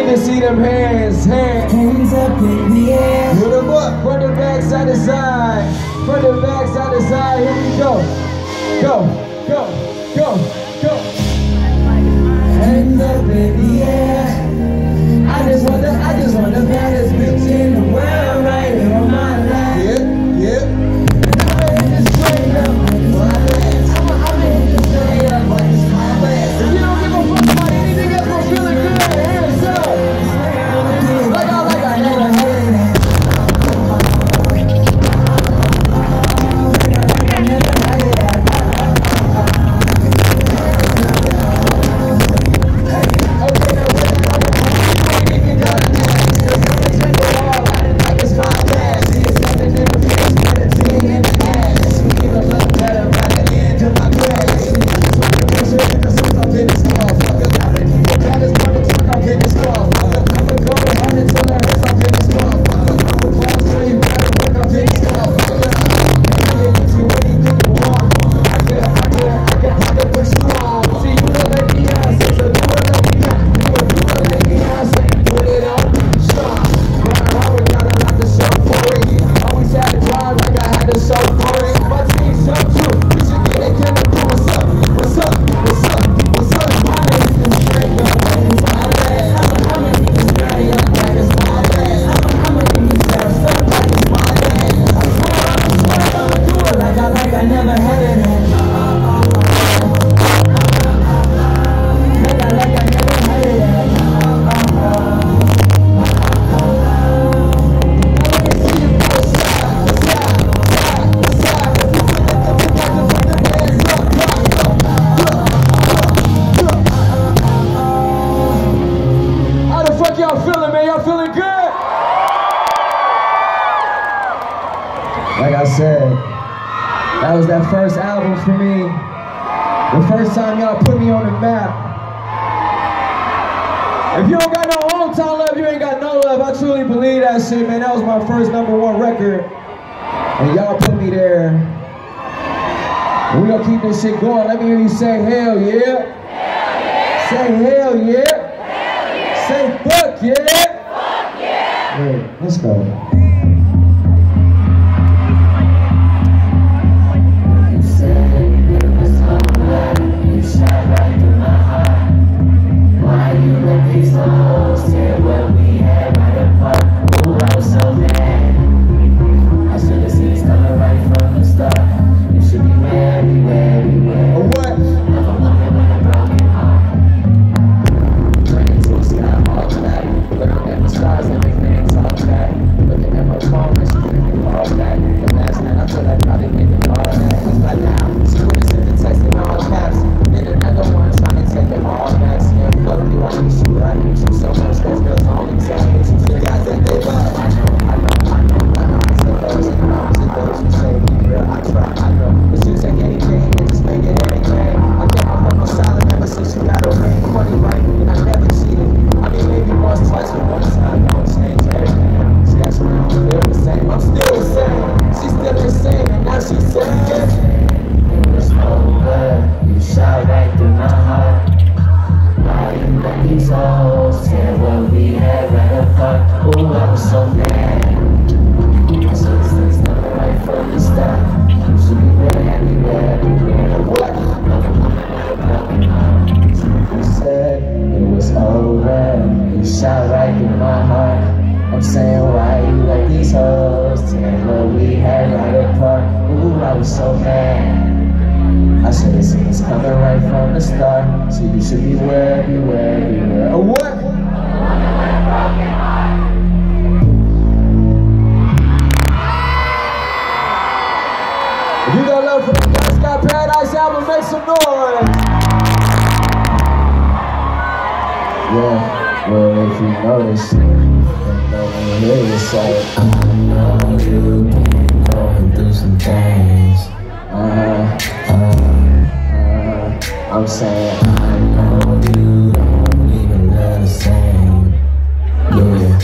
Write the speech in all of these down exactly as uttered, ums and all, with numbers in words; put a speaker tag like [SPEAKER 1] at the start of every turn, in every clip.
[SPEAKER 1] me to see them hands, hands.
[SPEAKER 2] Hands up in the air.
[SPEAKER 1] Put them up, front and back, side to side. Front and back, side to side. Here we go. Go, go, go, go.
[SPEAKER 2] Hands up in the air. I just want the, I just want the baddest bitch in the world right here on my lap.
[SPEAKER 1] Yeah, yeah.
[SPEAKER 2] And I'm in this straight up like it's my last. I'm, I'm in this straight up like it's my last.
[SPEAKER 1] If you don't give a fuck about anything else, we're feeling good. Hands up. Like I, like I never had it. Y'all feeling, man? Y'all feeling good? Like I said, that was that first album for me. The first time y'all put me on the map. If you don't got no hometown love, you ain't got no love. I truly believe that shit, man. That was my first number one record. And y'all put me there. And we gonna keep this shit going. Let me hear you say hell yeah. Hell yeah. Say hell yeah. Say fuck yeah! Fuck yeah! Wait, let's go.
[SPEAKER 2] You said it was over. You shot right through my heart. Why you let these hoes tear what we had right apart? Ooh, I was so mad. I should have seen this coming right from the start. You should be wary, wary, wary.
[SPEAKER 1] Or what?
[SPEAKER 2] Of a woman with a broken heart. Looking at the stars and make things all back. Looking at my phone and she thinking all back. And last night I feel like probably making all that. Cause by now, students in the text in all caps. And another one trying to take them all back. Saying fuck you, I need you, I need you so much. Those girls only tell me the guys that they love. I know, I know, I know. My eyes are those and arms and those who say me real. I try, I know. But you take anything and just make it anything. I get my phone silent ever since you got a ring. Money right, and I never cheated. I mean, maybe once, twice, but one time, don't change everything. She got you around, feel the same. I'm still the same. She's still the same, and now she's saying it was over. You shot right through my heart. Why you let these hoes tear what we had right apart? Ooh, I was so mad. I should have said something right from the start. You should be very happy, very, very. What? You said it was over. You shot right through my heart. I'm saying, why you let these hoes tear what we had right apart? Ooh, I was so mad. I should have seen this coming right from the start. So you should beware, beware, beware.
[SPEAKER 1] Or what? If you got love for the Guys Got Paradise album, make some noise.
[SPEAKER 2] Yeah, well, if you notice, then don't hear yourself. I know you've been going through some things. Uh-huh, uh-huh. I'm saying, I know you don't even love the same. Yeah,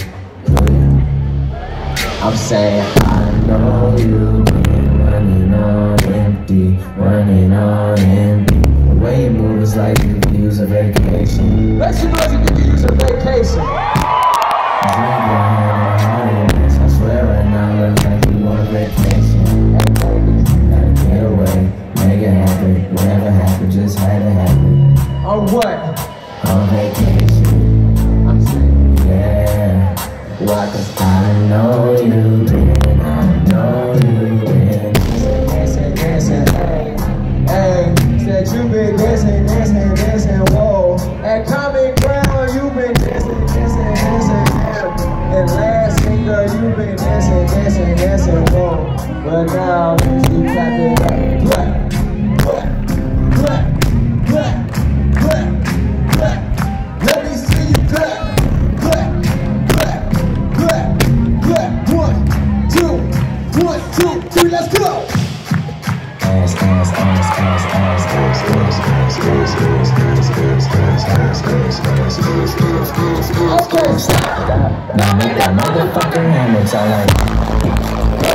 [SPEAKER 2] yeah. I'm saying, I know you've been running on empty, running on empty. The way you move is like you could use a vacation.
[SPEAKER 1] Make some noise if you can use a vacation.
[SPEAKER 2] on vacation. I'm saying, yeah. Why? Cause I know you've been, I know you've been dancing, dancing, hey,
[SPEAKER 1] Hey, said you been dancing, dancing, dancing, whoa. At Common Ground, you been dancing, dancing, dancing, yeah. And Lansing, girl, you been dancing, dancing, dancing, whoa. But now, you clap it up. Clap, clap, clap, clap, clap, clap. Let me see you clap, clap, clap, clap, clap. One, two, one, two, three, let's go.
[SPEAKER 2] ass, ass, ass, ass, ass, ass,
[SPEAKER 1] Okay, stop.
[SPEAKER 2] now make that motherfucker hammer sound like.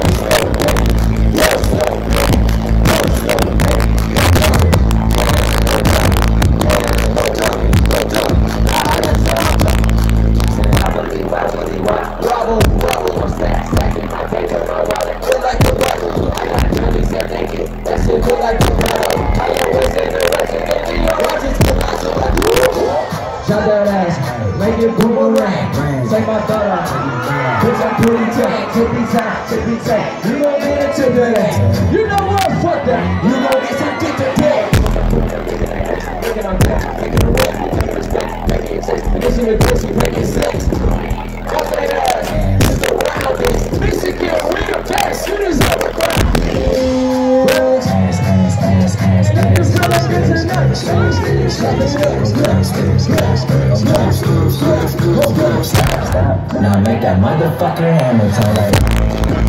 [SPEAKER 1] Shot that ass, make it boomerang. Take my thought out, bitch, I'm pretty tight. Tippy tight, tippy tight. You gon' get into that. You know what? Fuck that. You gon' get some dick to pay. Make it on that, make it a way, make it respect, make it taste. This is a pussy, make it sex. Cut that ass, it's the wildest. Michigan, we the best. You deserve a crap.
[SPEAKER 2] Ass, ass, ass, ass, ass, stop. Now make that motherfucker hammer sound like.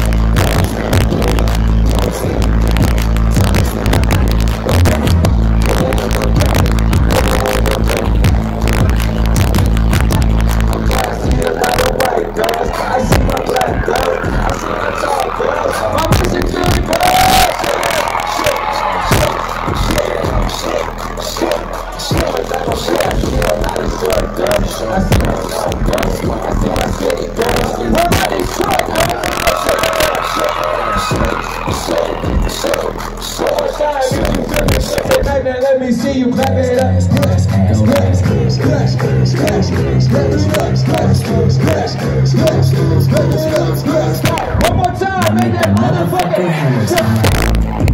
[SPEAKER 1] Let me see you clap it up. One more time, make that motherfucking hammer.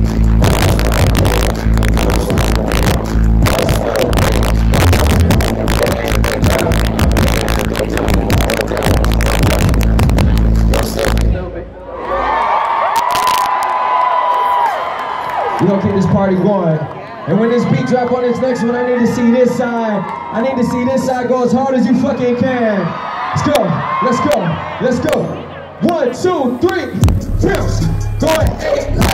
[SPEAKER 1] We're gonna keep this party going. And when this beat drop on this next one, I need to see this side. I need to see this side go as hard as you fucking can. Let's go, let's go, let's go. One, two, three, two. Go ahead.